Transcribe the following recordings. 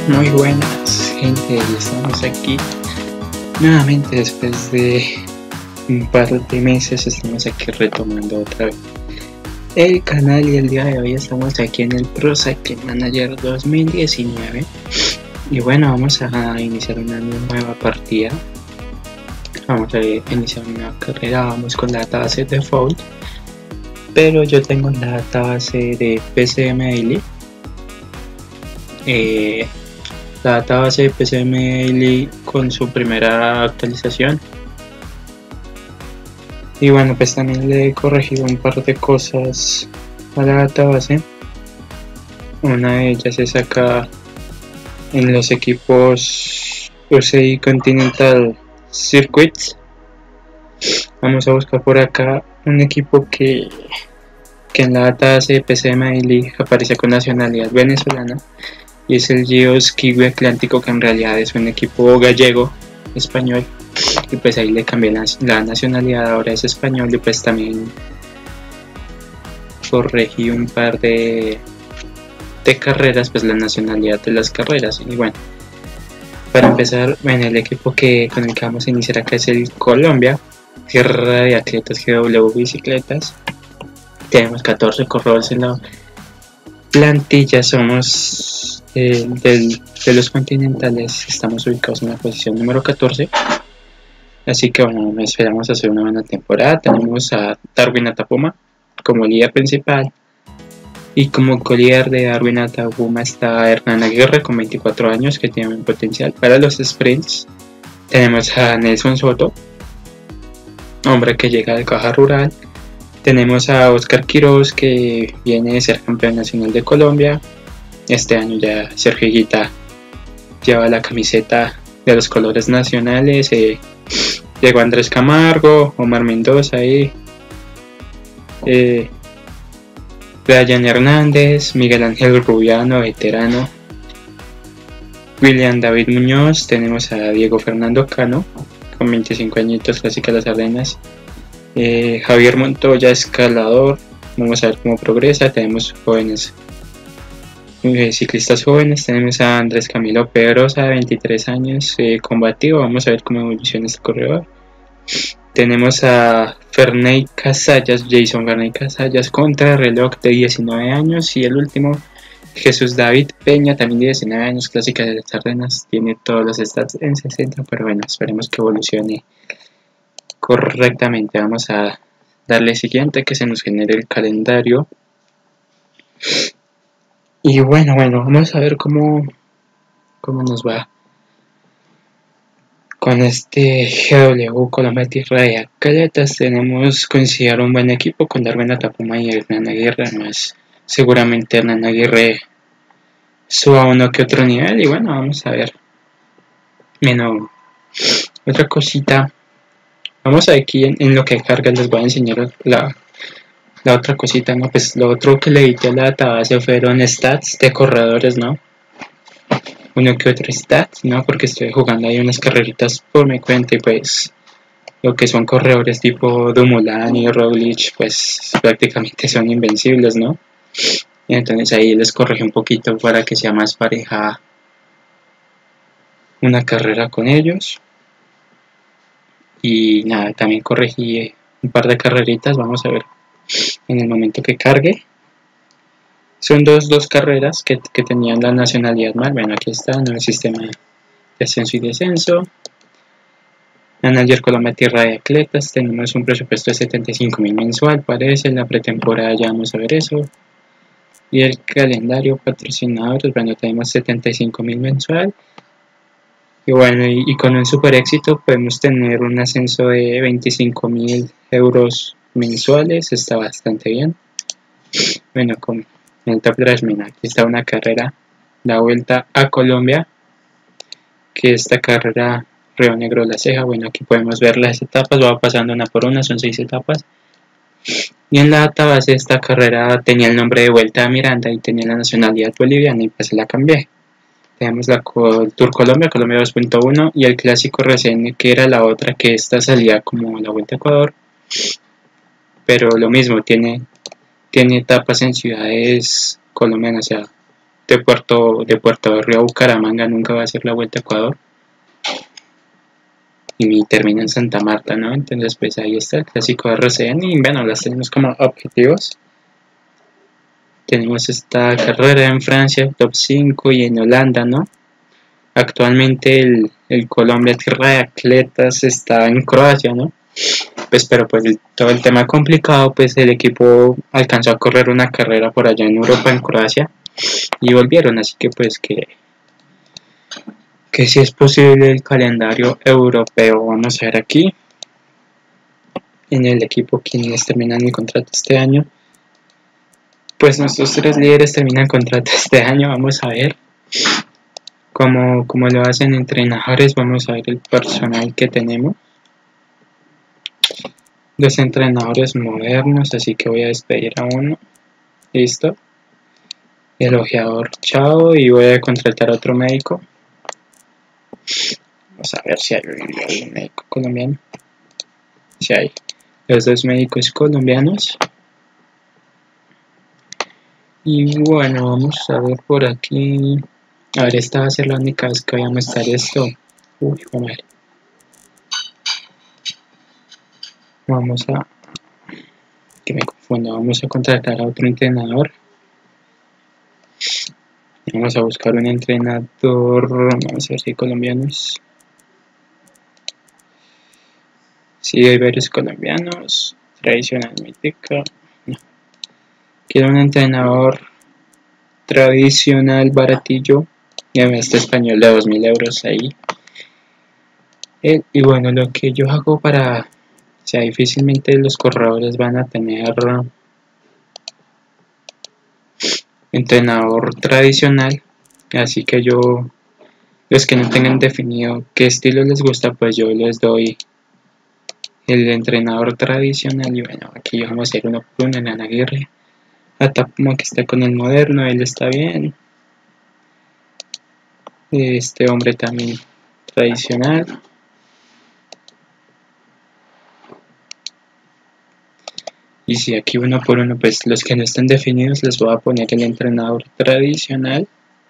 Muy buenas, gente, y estamos aquí nuevamente después de un par de meses. Estamos aquí retomando otra vez el canal y el día de hoy estamos aquí en el Pro Cycling Manager 2019 y bueno, vamos a iniciar una nueva partida. Vamos a iniciar una carrera. Vamos con la data base default, pero yo tengo la data base de PCM Daily. La database de PCM Daily con su primera actualización, y bueno, pues también le he corregido un par de cosas a la database. Una de ellas es acá en los equipos UCI Continental Circuits. Vamos a buscar por acá un equipo que en la database de PCM Daily aparece con nacionalidad venezolana, y es el Geos Kiwi Atlántico, que en realidad es un equipo gallego español, y pues ahí le cambié la nacionalidad, ahora es español. Y pues también corregí un par de carreras, pues la nacionalidad de las carreras. Y bueno, para empezar, bueno, el equipo con el que vamos a iniciar acá es el Colombia, tierra de atletas GW Bicicletas. Tenemos 14 corredores en la plantilla. Somos de los continentales, estamos ubicados en la posición número 14, así que bueno, esperamos hacer una buena temporada. Tenemos a Darwin Atapuma como líder principal, y como co-líder de Darwin Atapuma está Hernán Aguirre con 24 años, que tiene un potencial para los sprints. Tenemos a Nelson Soto, hombre que llega de Caja Rural. Tenemos a Oscar Quiroz, que viene de ser campeón nacional de Colombia. Este año ya Sergio Higuita lleva la camiseta de los colores nacionales. Llegó Andrés Camargo, Omar Mendoza ahí, Brian Hernández, Miguel Ángel Rubiano, veterano, William David Muñoz. Tenemos a Diego Fernando Cano con 25 añitos, Clásica Las Arenas. Javier Montoya, escalador. Vamos a ver cómo progresa. Tenemos jóvenes, ciclistas jóvenes. Tenemos a Andrés Camilo Pedrosa, de 23 años, combativo. Vamos a ver cómo evoluciona este corredor. Tenemos a Ferney Casallas, Jason Ferney Casallas, contra reloj, de 19 años. Y el último, Jesús David Peña, también de 19 años, Clásica de las Arenas. Tiene todos los stats en 60, pero bueno, esperemos que evolucione correctamente. Vamos a darle siguiente, que se nos genere el calendario. Y bueno, vamos a ver cómo nos va con este GW Colombia Tierra de Atletas. Tenemos considerar un buen equipo con Darwin Atapuma y Hernán Aguirre. Además, seguramente Hernán Aguirre suba uno que otro nivel. Y bueno, vamos a ver. Bueno, otra cosita. Vamos aquí en lo que carga, les voy a enseñar la otra cosita, ¿no? Pues lo otro que le edité a la database fueron stats de corredores, ¿no? Uno que otro stats, ¿no? Porque estoy jugando ahí unas carreritas por mi cuenta, y pues lo que son corredores tipo Dumoulin y Roglic, pues prácticamente son invencibles, ¿no? Y entonces ahí les corregí un poquito para que sea más pareja una carrera con ellos. Y nada, también corregí un par de carreritas. Vamos a ver en el momento que cargue. Son dos carreras que tenían la nacionalidad mal. Bueno, aquí está en el sistema de ascenso y descenso. Manager Colombia Tierra de Atletas. Tenemos un presupuesto de 75.000 mensual, parece. En la pretemporada ya vamos a ver eso. Y el calendario patrocinadores, bueno, tenemos 75.000 mensual. Y bueno, y con un super éxito podemos tener un ascenso de 25.000 euros mensuales. Está bastante bien. Bueno, con el top drive, mira, aquí está una carrera, la Vuelta a Colombia, que esta carrera Río Negro La Ceja. Bueno, aquí podemos ver las etapas, va pasando una por una, son 6 etapas. Y en la database de esta carrera tenía el nombre de Vuelta a Miranda y tenía la nacionalidad boliviana, y pues se la cambié. Tenemos la Tour Colombia, Colombia 2.1, y el Clásico RCN, que era la otra, que esta salía como la Vuelta a Ecuador, pero lo mismo, tiene etapas en ciudades colombianas. O sea, de Puerto Río a Bucaramanga nunca va a ser la Vuelta a Ecuador. Y termina en Santa Marta, ¿no? Entonces pues ahí está el clásico RCN y bueno, las tenemos como objetivos. Tenemos esta carrera en Francia, top 5 y en Holanda, ¿no? Actualmente el Colombia Tierra de Atletas está en Croacia, ¿no? Pues pero pues todo el tema complicado, pues el equipo alcanzó a correr una carrera por allá en Europa, en Croacia, y volvieron, así que pues que si es posible el calendario europeo. Vamos a ver aquí en el equipo quienes terminan el contrato este año. Pues nuestros 3 líderes terminan el contrato este año. Vamos a ver cómo lo hacen entrenadores. Vamos a ver el personal que tenemos. Los entrenadores modernos, así que voy a despedir a uno. Listo. El ojeador, chao, y voy a contratar a otro médico. Vamos a ver si hay un médico colombiano. Si hay los 2 médicos colombianos. Y bueno, vamos a ver por aquí. A ver, esta va a ser la única vez que voy a mostrar esto. Uy, joder. Vamos a... que me confundo. Vamos a contratar a otro entrenador. Vamos a buscar un entrenador. Vamos a ver si hay colombianos. Sí, hay varios colombianos. Tradicional mítica. No. Quiero un entrenador tradicional baratillo. Este español de 2000 euros ahí. Y bueno, lo que yo hago para... O sea, difícilmente los corredores van a tener entrenador tradicional. Así que yo, los que no tengan definido qué estilo les gusta, pues yo les doy el entrenador tradicional. Y bueno, aquí vamos a ir uno por uno. En Aguirre, Atapuma, que está con el moderno, él está bien. Este hombre también tradicional. Y si aquí uno por uno, pues los que no estén definidos les voy a poner el entrenador tradicional.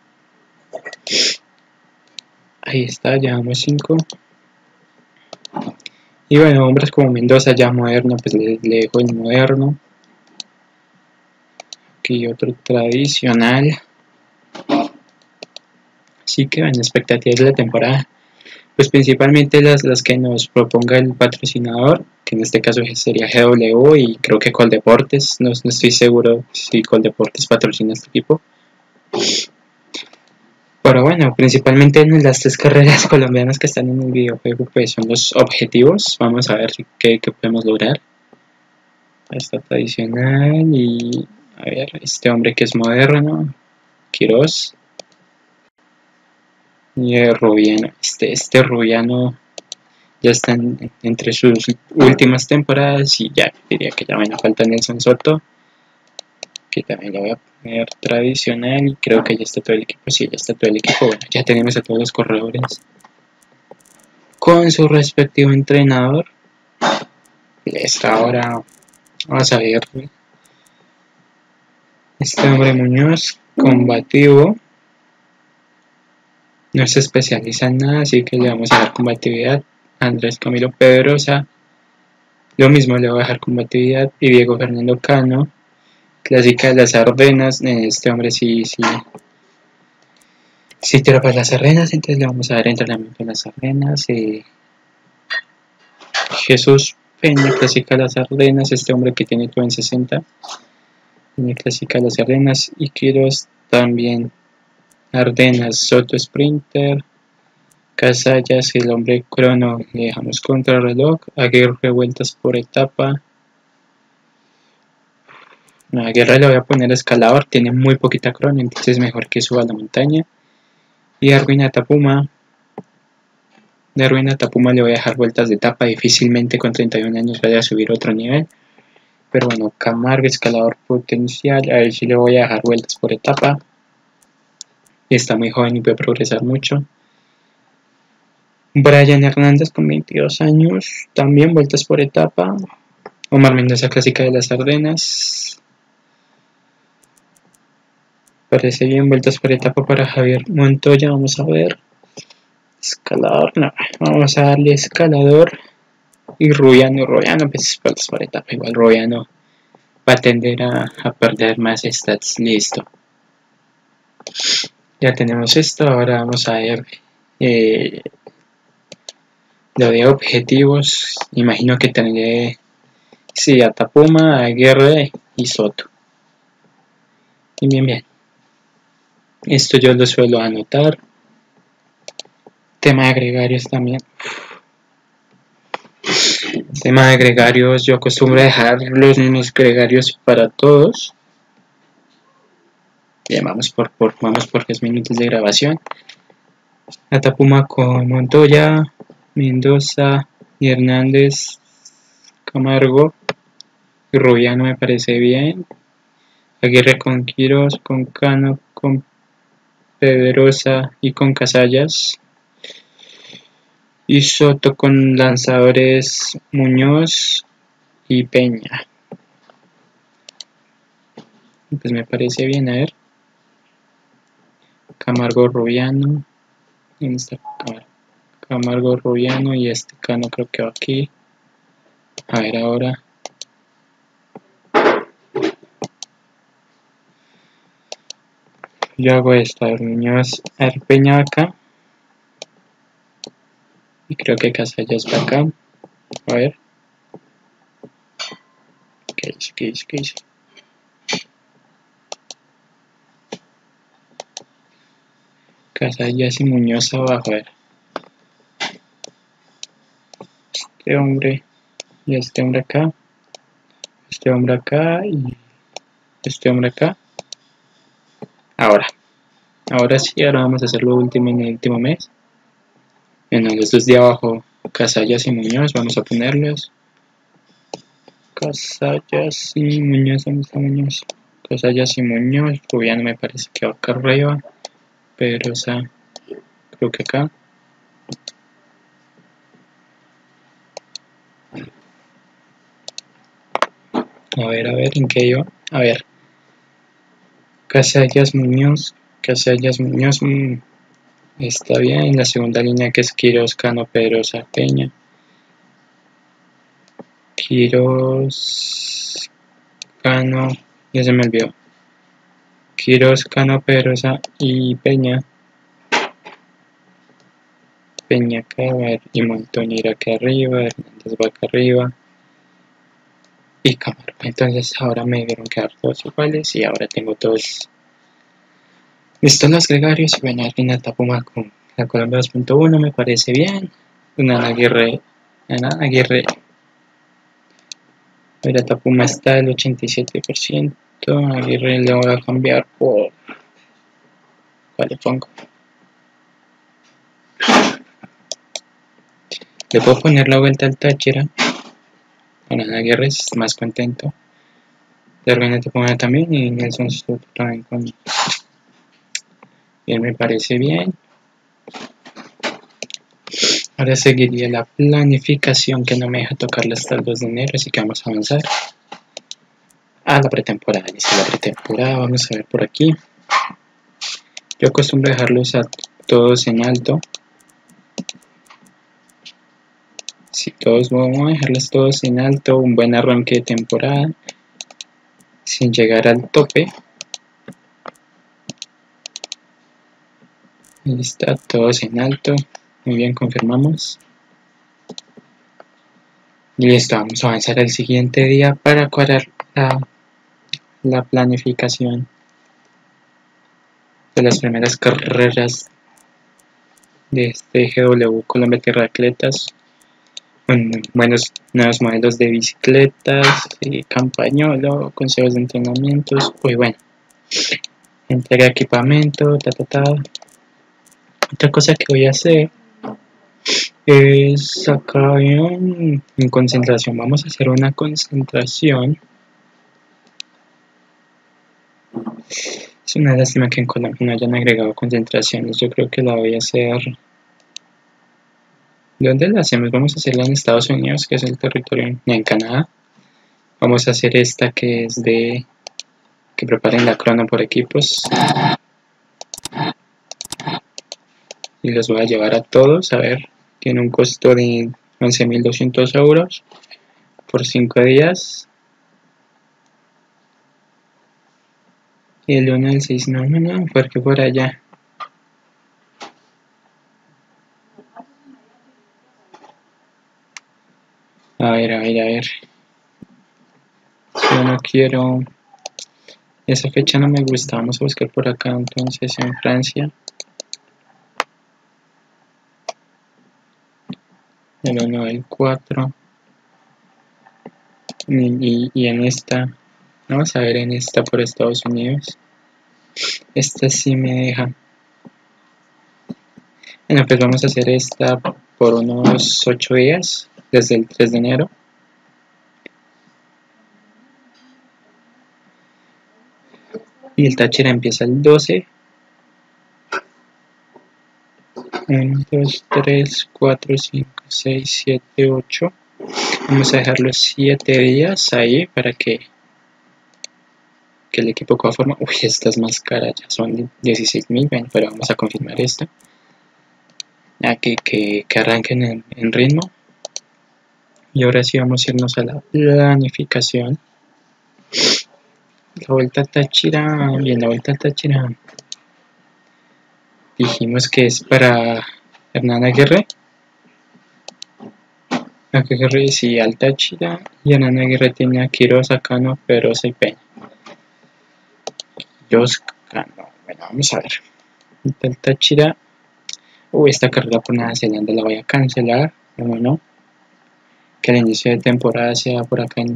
Ahí está, llevamos 5. Y bueno, hombres como Mendoza ya moderno, pues le dejo el moderno. Aquí otro tradicional. Así que en expectativas de la temporada, pues principalmente las que nos proponga el patrocinador, que en este caso sería GW y creo que Coldeportes, no estoy seguro si Coldeportes patrocina este equipo. Pero bueno, principalmente en las 3 carreras colombianas que están en el videojuego, pues son los objetivos. Vamos a ver qué podemos lograr. Esta tradicional y a ver, este hombre que es moderno, Quiroz. Y el Rubiano, este Rubiano ya está entre sus últimas temporadas y ya diría que ya me falta Nelson Soto, que también lo voy a poner tradicional y creo que ya está todo el equipo. Sí, ya está todo el equipo. Bueno, ya tenemos a todos los corredores con su respectivo entrenador. Esta ahora vamos a ver este hombre Muñoz, combativo. No se especializa en nada, así que le vamos a dar combatividad. Andrés Camilo Pedrosa, lo mismo le voy a dejar combatividad. Y Diego Fernando Cano, clásica de las Ardenas. Este hombre sí tira para las Ardenas, entonces le vamos a dar entrenamiento en las Ardenas. Jesús Peña, clásica de las Ardenas, este hombre que tiene todo en 60. Tiene clásica de las Ardenas. Y Quiroz también Ardenas. Soto Sprinter. Casallas, el hombre crono, le dejamos contrarreloj. Aguirre, vueltas por etapa. No, a Aguirre le voy a poner escalador, tiene muy poquita crono, entonces mejor que suba a la montaña. Y Darwin Atapuma le voy a dejar vueltas de etapa, difícilmente con 31 años vaya a subir otro nivel. Pero bueno, Camargo, escalador potencial, a él sí le voy a dejar vueltas por etapa. Está muy joven y puede progresar mucho. Brian Hernández con 22 años, también vueltas por etapa. Omar Mendoza, clásica de las Ardenas. Parece bien, vueltas por etapa para Javier Montoya. Vamos a ver. Escalador, no. Vamos a darle escalador. Y Rubiano, pues vueltas por etapa. Igual Rubiano va a tender a perder más stats. Listo. Ya tenemos esto. Ahora vamos a ver lo de objetivos. Imagino que tendré, sí, a Tapuma, a Aguirre y Soto. Y bien. Esto yo lo suelo anotar. Tema de agregarios también. Tema de agregarios, yo acostumbro a dejar los mismos agregarios para todos. Bien, vamos por 10 minutos de grabación. Atapuma con Montoya, Mendoza y Hernández, Camargo y Rubiano me parece bien. Aguirre con Quiros, con Cano, con Pedrosa y con Casallas. Y Soto con lanzadores Muñoz y Peña. Pues me parece bien, a ver. Camargo Rubiano. ¿Dónde está Camargo Rubiano? Y este Cano creo que va aquí. A ver ahora. Yo hago esto, a ver, Muñoz, Peña acá. Y creo que Casallas va acá. A ver. ¿Qué hice? Casallas y Muñoz abajo, a ver. Este hombre y este hombre acá. Este hombre acá y este hombre acá. Ahora sí, ahora vamos a hacer lo último en el último mes. Bueno, los dos de abajo, Casallas y Muñoz, vamos a ponerlos. Casallas y Muñoz, ¿dónde está Muñoz? Casallas y Muñoz, Rubiano me parece que va acá arriba. Pedrosa, creo que acá. A ver, ¿en qué iba? A ver. Casallas Muñoz, está bien. La segunda línea que es Quiros, Cano, Pedrosa, Peña. Quiros, Cano, ya se me olvidó. Quiros, Cano, Pedrosa y Peña. Peña acá, a ver, y Montoña acá arriba, Hernández va acá arriba. Y Camargo. Entonces ahora me dieron quedar todos iguales y ahora tengo todos listos los gregarios. Y bueno, al final Tapuma con la Colombia 2.1 me parece bien. Una Aguirre. Mira, Tapuma está el 87%. Aguirre le voy a cambiar por... ¿Cuál le pongo? Le puedo poner la vuelta al Táchira. Bueno, Aguirre es más contento. De repente Tapuma también y Nelson Soto también con... Bien, me parece bien. Ahora seguiría la planificación que no me deja tocarla hasta el 2 de enero, así que vamos a avanzar a la pretemporada. Inicia la pretemporada, vamos a ver por aquí. Yo acostumbro dejarlos a todos en alto. Si todos vamos a dejarlos todos en alto, un buen arranque de temporada, sin llegar al tope. Ahí está, todos en alto. Muy bien, confirmamos. Y listo, vamos a avanzar al siguiente día para cuadrar la planificación de las primeras carreras de este GW Colombia Tierra de Atletas. Buenos nuevos modelos de bicicletas, campañolo, consejos de entrenamientos. Pues bueno, entrega de equipamiento, Otra cosa que voy a hacer es acá en concentración. Vamos a hacer una concentración. Es una lástima que en Colombia no hayan agregado concentraciones. Yo creo que la voy a hacer. ¿Dónde la hacemos? Vamos a hacerla en Estados Unidos, que es el territorio, en Canadá. Vamos a hacer esta que es de que preparen la crono por equipos. Y los voy a llevar a todos, a ver, tiene un costo de 11.200 euros por 5 días. Y el 1 del 6, no, porque por allá. A ver. Yo no quiero... Esa fecha no me gusta, vamos a buscar por acá entonces en Francia. El 1 del 4. Y en esta, vamos a ver en esta por Estados Unidos. Esta sí me deja. Bueno, pues vamos a hacer esta por unos 8 días, desde el 3 de enero. Y el Táchira empieza el 12. 1, 2, 3, 4, 5, 6, 7, 8. Vamos a dejarlo 7 días ahí para que el equipo coja forma. Uy, esta es más cara, ya son 16.000, bueno, pero vamos a confirmar esta. Ya que arranquen en ritmo. Y ahora sí vamos a irnos a la planificación. La Vuelta al Táchira, bien, la Vuelta al Táchira. Dijimos que es para Hernán Aguirre. Aguirre sí, al Táchira. Y Hernán Aguirre tiene a Quiroz, Cano, Pedrosa y Peña. Quiroz, Cano, bueno, vamos a ver. El Táchira. Esta carrera por Nueva Zelanda la voy a cancelar. Bueno, que el inicio de temporada sea por acá en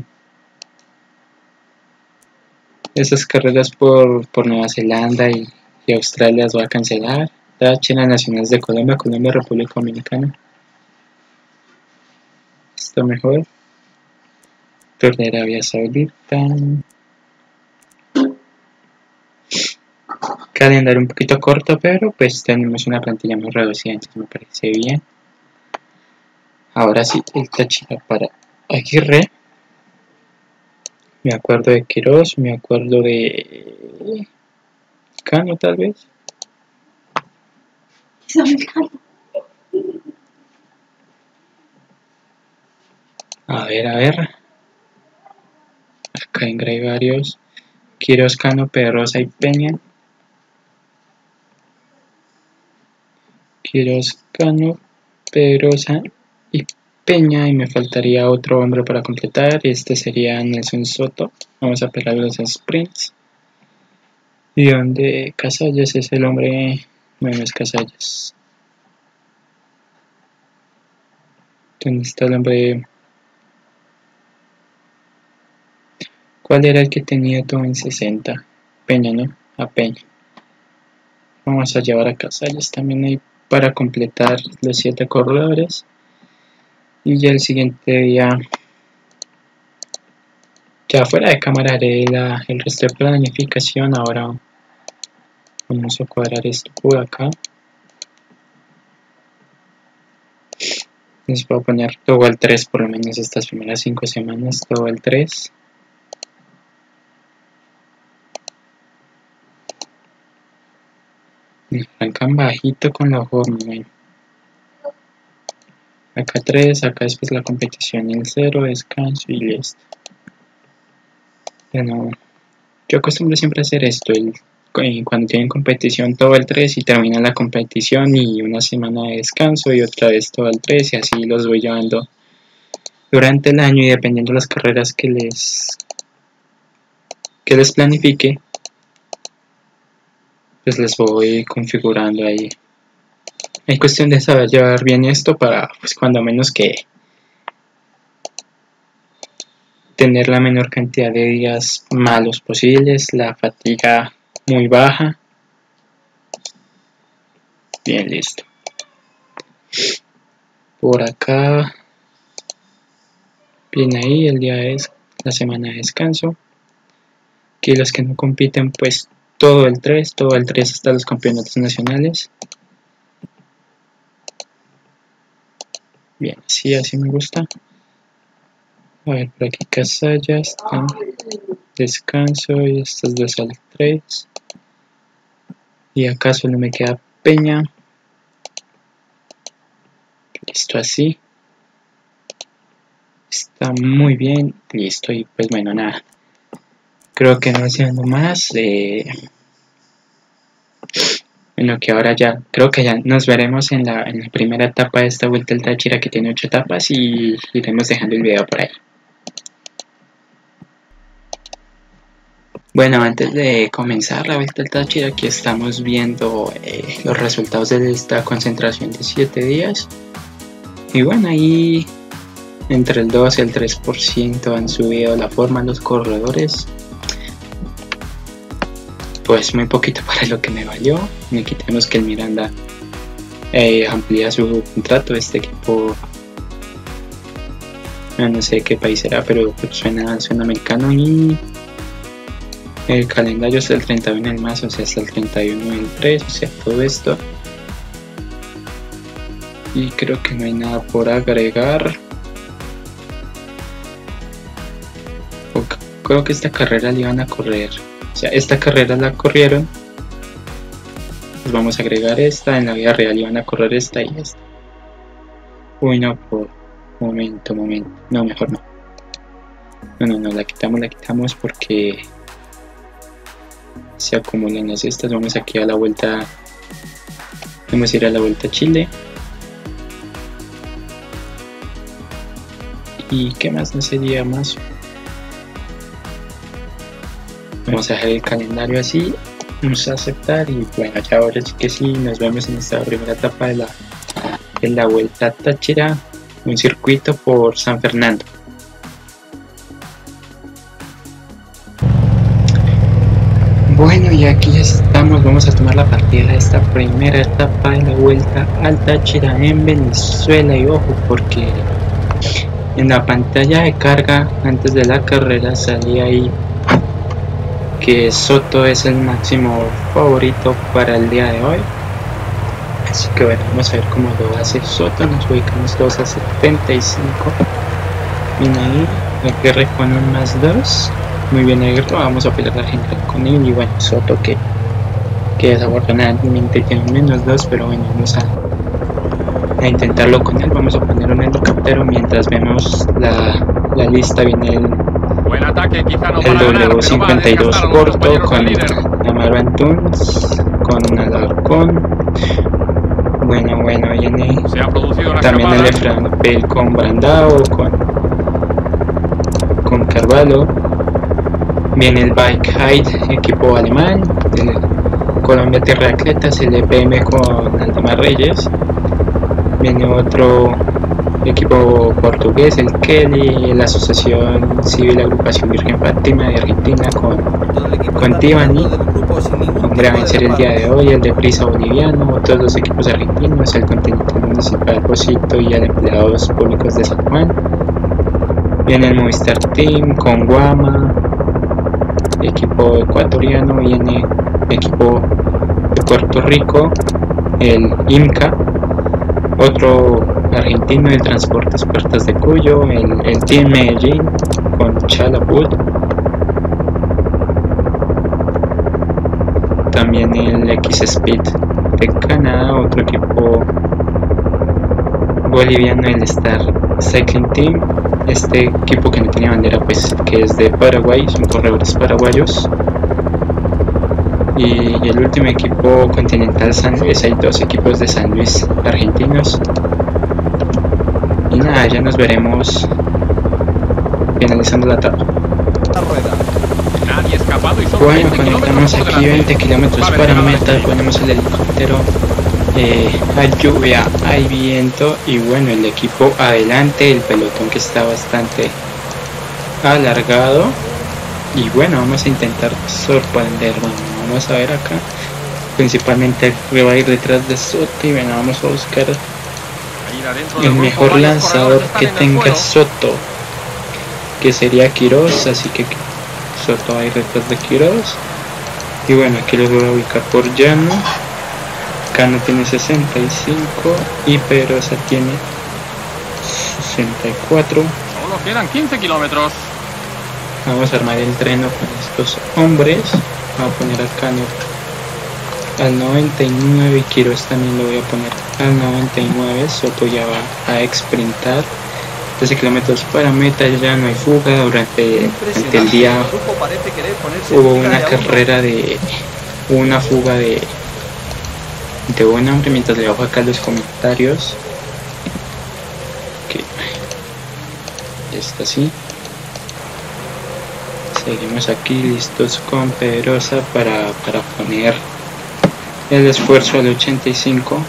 esas carreras por Nueva Zelanda y Australia las voy a cancelar. Táchira, Nacionales de Colombia, República Dominicana. Está mejor. Tour de Arabia Saudita. Calendario un poquito corto, pero pues tenemos una plantilla muy reducida, entonces me parece bien. Ahora sí, el Táchira para Aguirre. Me acuerdo de Quiroz, me acuerdo de Cano tal vez. A ver. Acá hay varios. Quiroz, Cano, Pedrosa y Peña. Quiroz, Cano, Pedrosa y Peña. Y me faltaría otro hombre para completar. Este sería Nelson Soto. Vamos a pegar los sprints. Y donde Casallas es el hombre. Bueno, es Casallas. ¿Dónde está el hombre? ¿Cuál era el que tenía todo en 60? Peña, ¿no? A Peña. Vamos a llevar a Casallas también ahí para completar los 7 corredores. Y ya el siguiente día, ya fuera de cámara, haré el resto de planificación. Ahora vamos a cuadrar esto por acá. Les voy a poner todo al 3 por lo menos estas primeras 5 semanas, todo al 3. Me arrancan bajito con la jornada. Acá 3, acá después la competición en 0, descanso y listo. Bueno, yo acostumbro siempre a hacer esto, cuando tienen competición todo el 3 y termina la competición y una semana de descanso y otra vez todo el 3 y así los voy llevando durante el año y dependiendo de las carreras que les planifique, pues les voy configurando ahí. Es cuestión de saber llevar bien esto para, pues cuando menos que tener la menor cantidad de días malos posibles, la fatiga muy baja. Bien, listo. Por acá, bien ahí, el día es la semana de descanso. Aquí los que no compiten, pues todo el 3 hasta los campeonatos nacionales. Bien, sí, así me gusta. A ver, por aquí Casallas está. descanso y estos dos al 3. Y acá solo me queda Peña. Listo, así. Está muy bien. Listo, y pues bueno, nada. Creo que no haciendo más. Bueno, que ahora ya, creo que ya nos veremos en la primera etapa de esta Vuelta al Táchira, que tiene 8 etapas, y iremos dejando el video por ahí. Bueno, antes de comenzar la Vuelta al Táchira, aquí estamos viendo los resultados de esta concentración de 7 días. Y bueno, ahí entre el 2 y el 3% han subido la forma los corredores. Pues muy poquito para lo que me valió. Me quitamos que el Miranda amplía su contrato. Este equipo, no sé qué país será, pero suena americano. Y el calendario es el 31 del más, o sea, hasta el 31 del 3, o sea, todo esto. Y creo que no hay nada por agregar. Creo que esta carrera la iban a correr. O sea, esta carrera la corrieron. Pues vamos a agregar esta. En la vida real iban a correr esta y esta. Uy, no, por momento. No, mejor no. No, la quitamos porque se acumulan las estas. Vamos aquí a la vuelta. Vamos a ir a la Vuelta a Chile. ¿Y qué más? No sería más. Vamos a dejar el calendario así, vamos a aceptar y bueno, ya ahora sí que sí, nos vemos en esta primera etapa de la Vuelta a Táchira, un circuito por San Fernando. Bueno, y aquí estamos, vamos a tomar la partida de esta primera etapa de la Vuelta al Táchira en Venezuela. Y ojo, porque en la pantalla de carga antes de la carrera salía ahí que Soto es el máximo favorito para el día de hoy. Así que bueno, vamos a ver cómo lo hace Soto. Nos ubicamos todos a 75. Bien ahí, Aguirre con un +2. Muy bien Aguirre, vamos a pelear la gente con él. Y bueno, Soto que desafortunadamente tiene un -2, pero bueno, vamos a intentarlo con él. Vamos a poner un helicóptero mientras vemos la lista. Viene el W52 Porto con Amaro Antunes, con Alarcón. Bueno, viene también el Efraín Pel con Brandao, con Carvalho. Viene el Bike Hide, equipo alemán. El Colombia Tierra de Atletas, el EPM con Aldemar Reyes. Viene otro equipo portugués, el Kelly, la Asociación Civil Agrupación Virgen Fátima de Argentina con Tibani. Vendrá a vencer el día de hoy el de Prisa boliviano, otros dos equipos argentinos, el Continental Municipal Posito y el Empleados Públicos de San Juan. Viene el Movistar Team con Guama, equipo ecuatoriano. Viene equipo de Puerto Rico, el IMCA. Otro argentino, el Transportes Puertas de Cuyo, el Team Medellín con Chalaput. También el X-Speed de Canadá, otro equipo boliviano, el Star Cycling Team. Este equipo que no tiene bandera, pues que es de Paraguay, son corredores paraguayos. Y el último equipo Continental San Luis, hay dos equipos de San Luis argentinos. Y nada, ya nos veremos finalizando la etapa. Bueno, conectamos aquí 20 kilómetros para meta, ponemos el helicóptero. Hay lluvia, hay viento y bueno, el equipo adelante, el pelotón que está bastante alargado. Y bueno, vamos a intentar sorprender. Vamos a ver acá, principalmente que va a ir detrás de Soto. Y bueno, vamos a buscar el mejor lanzador que tenga Soto, que sería Quiroz. Así que Soto va a ir detrás de Quiroz. Y bueno, aquí lo voy a ubicar por llano. Cano tiene 65 y Pedrosa tiene 64. Solo quedan 15 kilómetros. Vamos a armar el treno con estos hombres. Vamos a poner acá al 99 y Quiroz también lo voy a poner al 99. Soto ya va a exprintar 13 kilómetros para meta, ya no hay fuga. Durante el día hubo una carrera una fuga de buen hambre. Mientras le bajo acá los comentarios, que está así. Seguimos aquí listos con Pedrosa para poner el esfuerzo al 85.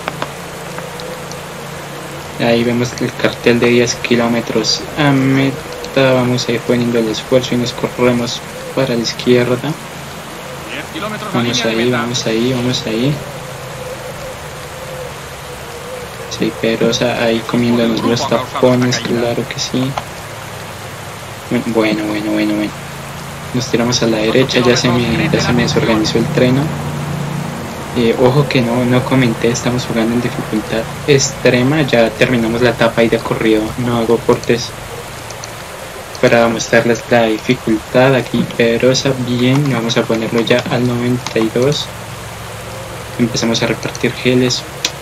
Ahí vemos el cartel de 10 kilómetros a meta. Vamos a ir poniendo el esfuerzo y nos corremos para la izquierda. Vamos ahí, vamos ahí, vamos ahí. Sí, Pedrosa ahí comiéndonos los tapones, claro que sí. Bueno. Nos tiramos a la derecha, ya se me desorganizó el treno. Ojo que no comenté, estamos jugando en dificultad extrema. Ya terminamos la etapa y de corrido no hago cortes para mostrarles la dificultad. Aquí Pedrosa, bien, vamos a ponerlo ya al 92. Empezamos a repartir geles.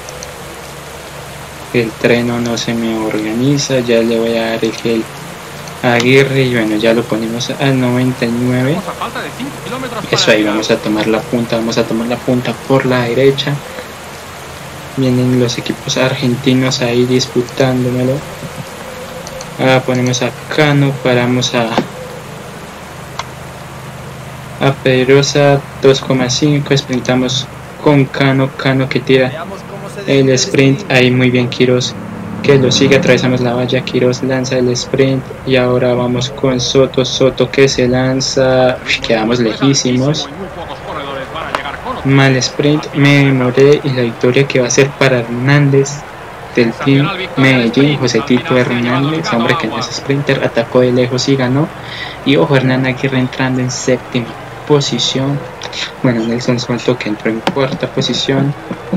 El treno no se me organiza, ya le voy a dar el gel a Aguirre y bueno, ya lo ponemos al 99. Eso ahí, vamos a tomar la punta por la derecha. Vienen los equipos argentinos ahí disputándomelo. Ponemos a Cano, paramos a Pedrosa 2,5, sprintamos con Cano que tira el sprint, ahí muy bien Quiroz que lo sigue, atravesamos la valla, Quiroz lanza el sprint y ahora vamos con Soto que se lanza, quedamos lejísimos, mal sprint, me demoré y la victoria que va a ser para Hernández del Team Medellín, José Tito Hernández, hombre que no es sprinter, atacó de lejos y ganó. Y ojo, Hernán Aguirre entrando en séptima posición. Bueno, Nelson Soto que entró en cuarta posición.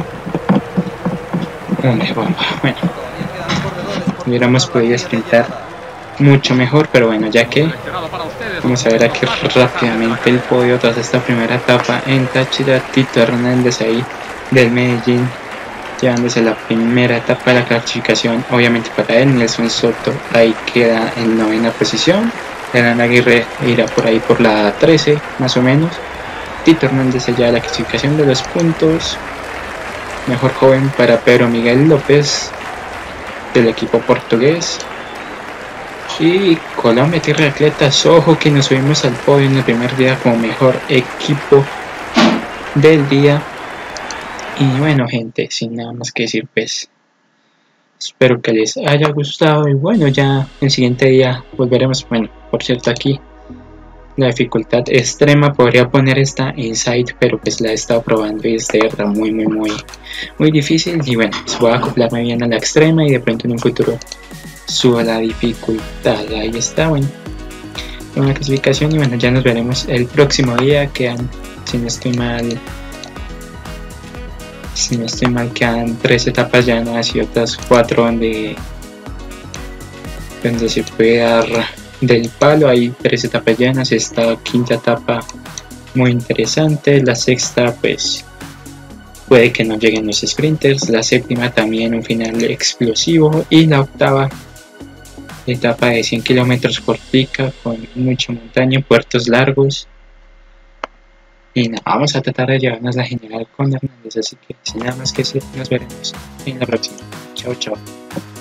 Bueno, hubiéramos podido sprintar mucho mejor, pero bueno, ya que vamos a ver aquí rápidamente el podio tras esta primera etapa en Táchira. Tito Hernández ahí del Medellín llevándose la primera etapa de la clasificación, obviamente para él. Nelson Soto ahí queda en novena posición. Hernán Aguirre irá por ahí por la 13 más o menos. Tito Hernández se lleva la clasificación de los puntos. Mejor joven para Pedro Miguel López del equipo portugués. Y Colombia Tierra de Atletas, ojo que nos subimos al podio en el primer día como mejor equipo del día. Y bueno, gente, sin nada más que decir, pues espero que les haya gustado. Y bueno, ya el siguiente día volveremos. Bueno, por cierto, aquí la dificultad extrema, podría poner esta Inside, pero pues la he estado probando y es de verdad muy difícil. Y bueno, pues voy a acoplarme bien a la extrema y de pronto en un futuro subo la dificultad. Ahí está, bueno, una clasificación. Y bueno, ya nos veremos el próximo día. Quedan, si no estoy mal, quedan 3 etapas llanas y otras 4 donde se puede dar del palo. Hay 3 etapas llanas, esta quinta etapa muy interesante, la sexta pues puede que no lleguen los sprinters, la séptima también un final explosivo y la octava etapa de 100 kilómetros cortica con mucha montaña, puertos largos. Y nada, vamos a tratar de llevarnos la general con Hernández, así que sin nada más que decir, nos veremos en la próxima. Chao.